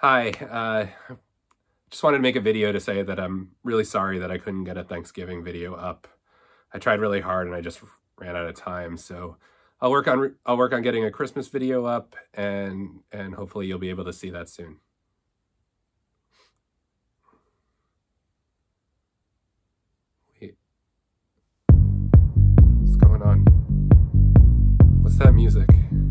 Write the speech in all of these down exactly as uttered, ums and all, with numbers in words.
Hi, uh, just wanted to make a video to say that I'm really sorry that I couldn't get a Thanksgiving video up. I tried really hard and I just ran out of time, so I'll work on I'll work on getting a Christmas video up, and and hopefully you'll be able to see that soon. Wait. What's going on? What's that music?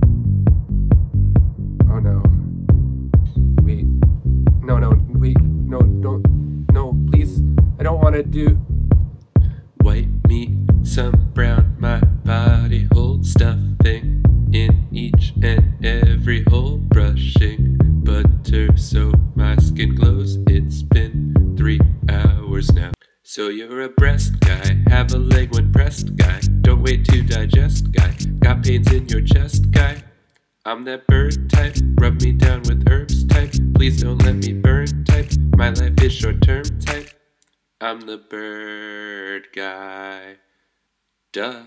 Oh no. Wait. No, no, wait. No, don't. No, please. I don't want to do... White meat, some brown, my body holds stuffing in each and every hole, brushing butter so my skin glows. It's been three hours now. So you're a breast guy, have a leg when pressed guy, don't wait to digest guy, got pains in your chest guy. I'm that bird type, rub me down with herbs type, please don't let me burn type, my life is short term type. I'm the bird guy. Duh.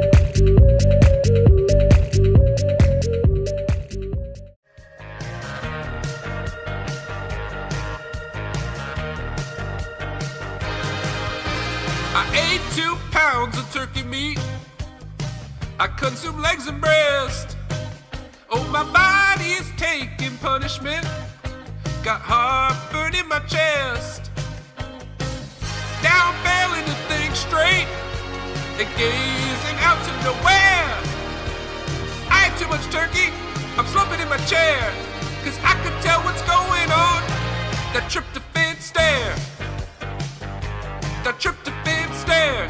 I ate two pounds of turkey meat. I consume legs and breast. Oh, my body is taking punishment. Got heartburn in my chest. Now I'm failing to think straight and gazing out to nowhere. I ate too much turkey, I'm slumping in my chair, cause I could tell what's going on. That tryptophan stare. That tryptophan stare.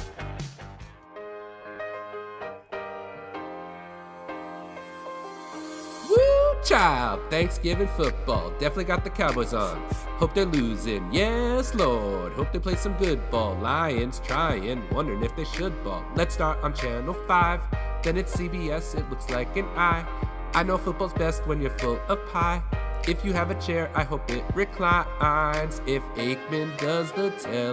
Woo, child, Thanksgiving football. Definitely got the Cowboys on. Hope they're losing, yes Lord. Hope they play some good ball. Lions trying, wondering if they should ball. Let's start on channel five, then it's C B S, it looks like an eye. I know football's best when you're full of pie. If you have a chair, I hope it reclines. If Aikman does the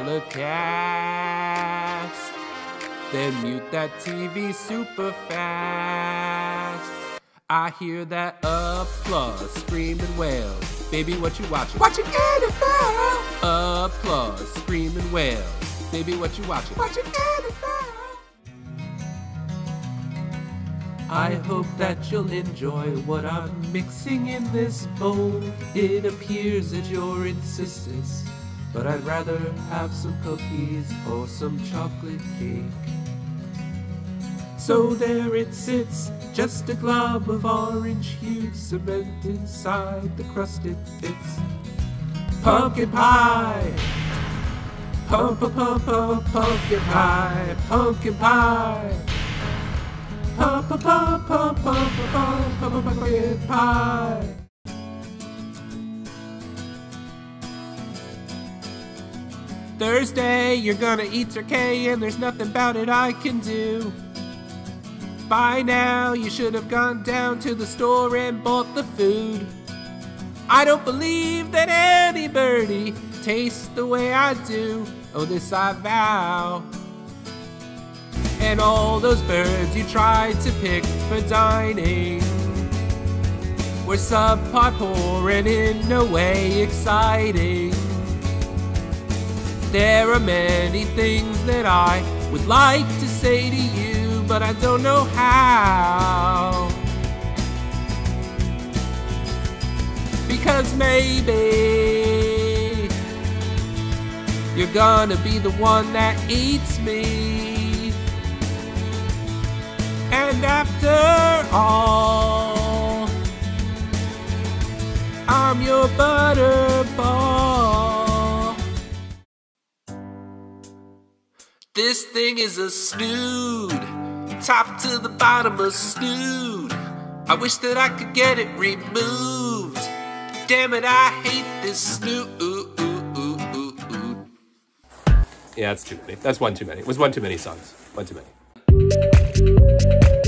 telecast, then mute that T V super fast. I hear that applause, screaming wails. Baby, what you watching? Watching N F L! Applause, screaming wails. Baby, what you watching? Watching N F L! I hope that you'll enjoy what I'm mixing in this bowl. It appears at your insistence, but I'd rather have some cookies or some chocolate cake. So there it sits, just a glob of orange-hued cement inside the crust it fits. Pumpkin pie! Pump, pump, pump, pump, pumpkin pie! Pumpkin pie! Pump, pump, pump, pump, pump, pump, pump, pumpkin pie! Thursday, you're gonna eat turkey and there's nothing about it I can do. By now, you should have gone down to the store and bought the food. I don't believe that any birdie tastes the way I do. Oh, this I vow. And all those birds you tried to pick for dining were subpar, poor, and in no way exciting. There are many things that I would like to say to you, but I don't know how. Because maybe you're gonna be the one that eats me. And after all, I'm your butterball. This thing is a snood, top to the bottom a snood. I wish that I could get it removed. Damn it, I hate this snood. Yeah, that's too many. That's one too many. It was one too many songs. One too many.